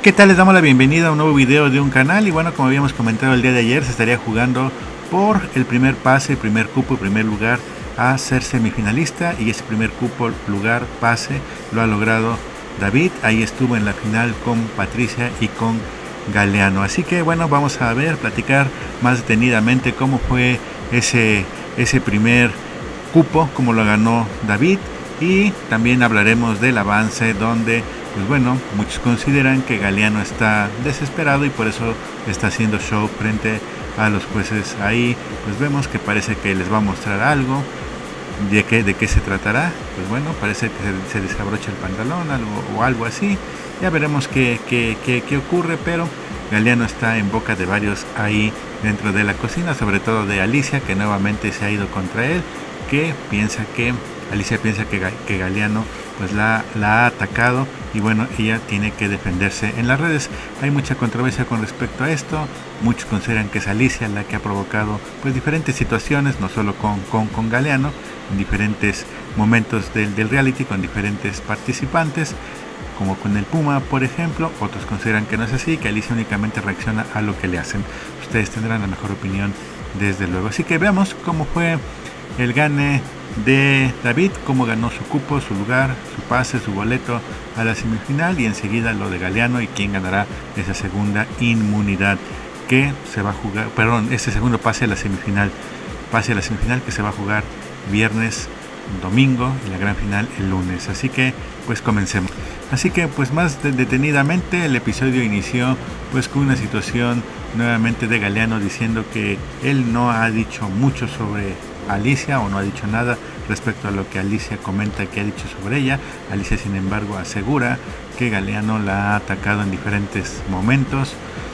¿Qué tal? Les damos la bienvenida a un nuevo video de un canal. Y bueno, como habíamos comentado el día de ayer, se estaría jugando por el primer pase, primer cupo, primer lugar a ser semifinalista. Y ese primer cupo, lugar, pase lo ha logrado David. Ahí estuvo en la final con Patricia y con Galeano. Así que bueno, vamos a platicar más detenidamente cómo fue ese primer cupo, cómo lo ganó David. Y también hablaremos del avance, donde pues bueno, muchos consideran que Galeano está desesperado y por eso está haciendo show frente a los jueces. Ahí pues vemos que parece que les va a mostrar algo. ¿De qué se tratará? Pues bueno, parece que se desabrocha el pantalón o algo así. Ya veremos qué ocurre, pero Galeano está en boca de varios ahí dentro de la cocina, sobre todo de Alicia, que nuevamente se ha ido contra él, Alicia piensa que Galeano pues la ha atacado y bueno, ella tiene que defenderse en las redes. Hay mucha controversia con respecto a esto. Muchos consideran que es Alicia la que ha provocado pues diferentes situaciones, no solo con Galeano, en diferentes momentos del reality, con diferentes participantes, como con el Puma, por ejemplo. Otros consideran que no es así, que Alicia únicamente reacciona a lo que le hacen. Ustedes tendrán la mejor opinión, desde luego. Así que veamos cómo fue el gane de David, cómo ganó su cupo, su lugar, su pase, su boleto a la semifinal, y enseguida lo de Galeano y quién ganará esa segunda inmunidad que se va a jugar, ese segundo pase a la semifinal que se va a jugar viernes, domingo, y la gran final el lunes. Así que pues comencemos. Así que pues más detenidamente, el episodio inició pues con una situación nuevamente de Galeano diciendo que él no ha dicho mucho sobre Alicia, o no ha dicho nada respecto a lo que Alicia comenta que ha dicho sobre ella. Alicia, sin embargo, asegura que Galeano la ha atacado en diferentes momentos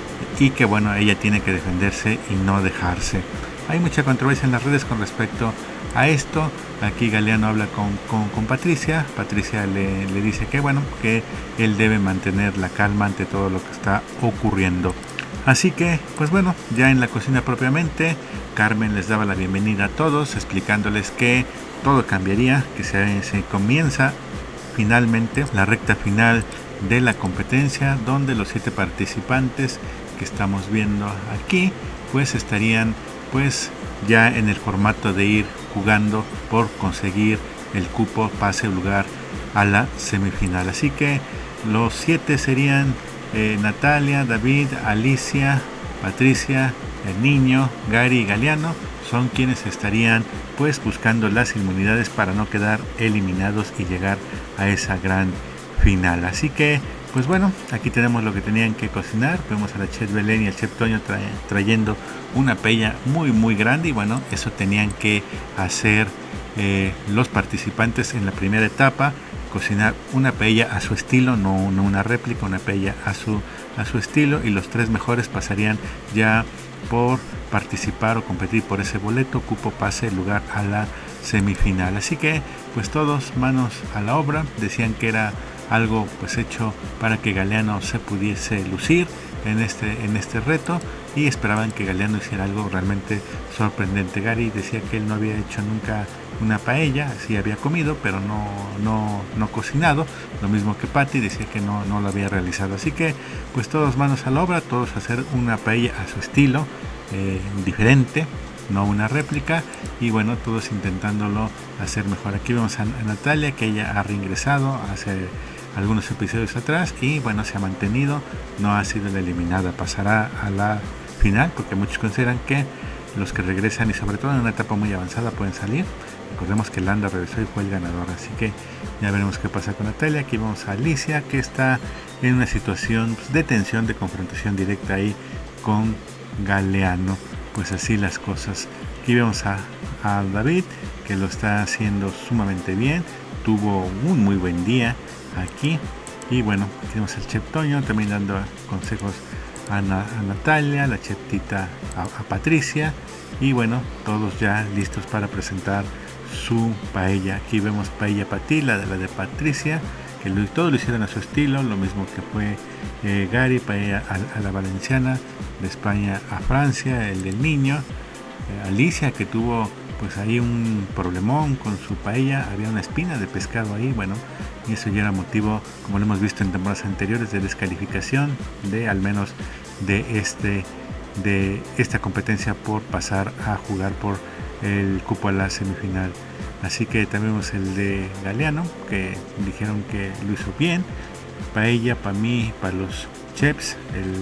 y que bueno, ella tiene que defenderse y no dejarse. Hay mucha controversia en las redes con respecto a esto. Aquí Galeano habla con Patricia. Patricia le dice que bueno, que él debe mantener la calma ante todo lo que está ocurriendo. Así que, pues bueno, ya en la cocina propiamente, Carmen les daba la bienvenida a todos, explicándoles que todo cambiaría, que se comienza finalmente la recta final de la competencia, donde los 7 participantes que estamos viendo aquí, pues estarían pues ya en el formato de ir jugando por conseguir el cupo, pase o lugar a la semifinal. Así que los 7 serían Natalia, David, Alicia, Patricia, el niño, Gary y Galeano. Son quienes estarían pues buscando las inmunidades para no quedar eliminados y llegar a esa gran final. Así que pues bueno, aquí tenemos lo que tenían que cocinar. Vemos a la chef Belén y al chef Toño trayendo una paella muy grande, y bueno, eso tenían que hacer los participantes en la primera etapa. Cocinar una paella a su estilo, no una réplica, una paella a su estilo, y los 3 mejores pasarían ya por participar o competir por ese boleto, cupo, pase, lugar a la semifinal. Así que pues todos manos a la obra. Decían que era algo pues hecho para que Galeano se pudiese lucir en este reto, y esperaban que Galeano hiciera algo realmente sorprendente. Gary decía que él no había hecho nunca una paella, sí había comido, pero no cocinado, lo mismo que Patty decía que no lo había realizado. Así que pues todos manos a la obra, todos hacer una paella a su estilo, diferente, no una réplica, y bueno, todos intentándolo hacer mejor. Aquí vemos a Natalia, que ella ha reingresado hace algunos episodios atrás y bueno, se ha mantenido, no ha sido la eliminada, pasará a la final, porque muchos consideran que los que regresan, y sobre todo en una etapa muy avanzada, pueden salir. Recordemos que Landa regresó y fue el ganador, así que ya veremos qué pasa con Natalia. Aquí vemos a Alicia, que está en una situación de tensión, de confrontación directa ahí con Galeano. Pues así las cosas. Aquí vemos a David, que lo está haciendo sumamente bien, tuvo un muy buen día aquí. Y bueno, tenemos al chef Toño también dando consejos a Natalia, la chef Tita a Patricia, y bueno, todos ya listos para presentar su paella. Aquí vemos paella Patí, la de Patricia, que todos lo hicieron a su estilo, lo mismo que fue Gary, paella a la valenciana, de España a Francia, el del niño. Alicia, que tuvo pues ahí un problemón con su paella, había una espina de pescado ahí, bueno, y eso ya era motivo, como lo hemos visto en temporadas anteriores, de descalificación de al menos de esta competencia por pasar a jugar por el cupo a la semifinal. Así que también vemos el de Galeano, que dijeron que lo hizo bien. Paella, para mí, para los chefs,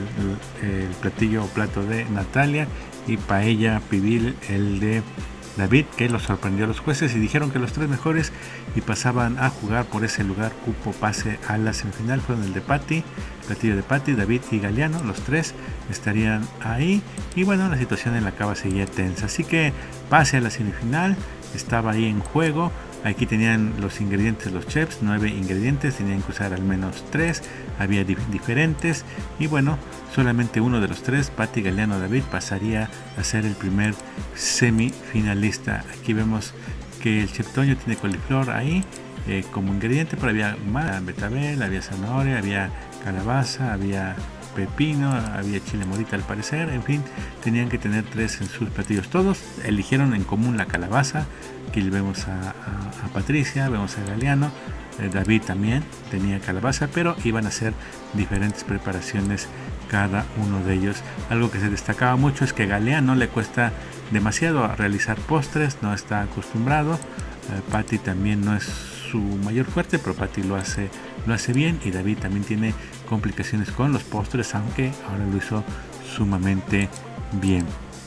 el platillo o plato de Natalia, y paella pibil el de David, que lo sorprendió a los jueces y dijeron que los tres mejores y pasaban a jugar por ese lugar cupo pase a la semifinal fueron el de Patti, platillo de Patti, David y Galeano. Los tres estarían ahí y bueno, la situación en la cava seguía tensa, así que pase a la semifinal estaba ahí en juego. Aquí tenían los ingredientes los chefs, 9 ingredientes, tenían que usar al menos 3, había diferentes y bueno, solamente uno de los tres, Patti, Galeano, David, pasaría a ser el primer semifinalista. Aquí vemos que el chef Toño tiene coliflor ahí como ingrediente, pero había más, betabel, había zanahoria, había calabaza, había pepino, había chile morita al parecer, en fin, tenían que tener 3 en sus platillos. Todos eligieron en común la calabaza. Aquí le vemos a Patricia, vemos a Galeano, David también tenía calabaza, pero iban a hacer diferentes preparaciones cada uno de ellos. Algo que se destacaba mucho es que Galeano le cuesta demasiado a realizar postres, no está acostumbrado. Patti también no es su mayor fuerte, pero Patti lo hace bien, y David también tiene complicaciones con los postres, aunque ahora lo hizo sumamente bien.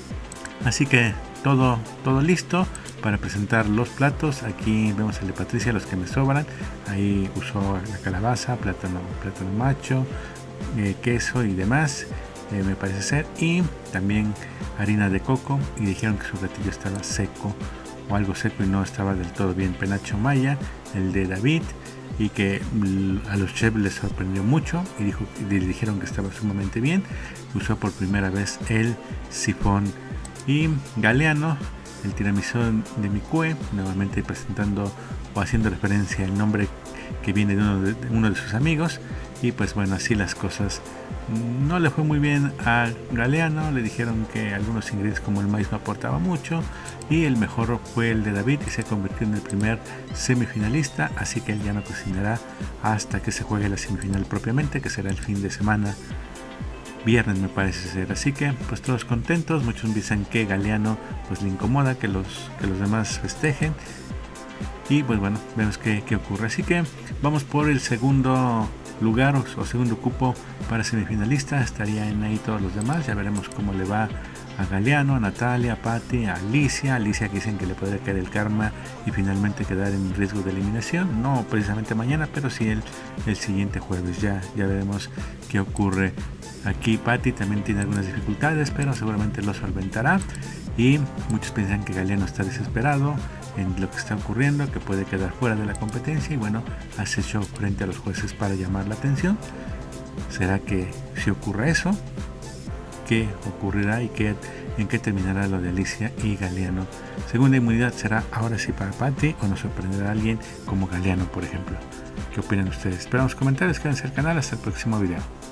Así que todo listo para presentar los platos. Aquí vemos el de Patricia, los que me sobran. Ahí usó la calabaza, plátano macho, queso y demás, me parece ser, y también harina de coco, y dijeron que su platillo estaba seco o algo seco y no estaba del todo bien. Penacho maya, el de David, y que a los chefs les sorprendió mucho y dijeron que estaba sumamente bien. Usó por primera vez el sifón. Y Galeano, el tiramisú de Micue, nuevamente presentando o haciendo referencia al nombre que viene de uno de sus amigos. Y pues bueno, así las cosas. No le fue muy bien a Galeano, le dijeron que algunos ingredientes como el maíz no aportaba mucho, y el mejor fue el de David y se convirtió en el primer semifinalista, así que él ya no cocinará hasta que se juegue la semifinal propiamente, que será el fin de semana, viernes me parece ser. Así que pues todos contentos. Muchos dicen que Galeano pues le incomoda que los demás festejen, y pues bueno, vemos qué ocurre. Así que vamos por el segundo lugar o segundo cupo para semifinalista. Estarían ahí todos los demás, ya veremos cómo le va a Galeano, a Natalia, a Patti, a Alicia que dicen que le podría caer el karma y finalmente quedar en riesgo de eliminación, no precisamente mañana, pero sí el siguiente jueves. Ya veremos qué ocurre. Aquí Patti también tiene algunas dificultades, pero seguramente lo solventará, y muchos piensan que Galeano está desesperado en lo que está ocurriendo, que puede quedar fuera de la competencia, y bueno, hace show frente a los jueces para llamar la atención. ¿Será que si ocurre eso? ¿Qué ocurrirá y en qué terminará lo de Alicia y Galeano? Segunda inmunidad será ahora sí para Patti, o nos sorprenderá a alguien como Galeano, por ejemplo. ¿Qué opinan ustedes? Esperamos comentarios, quédense al canal, hasta el próximo video.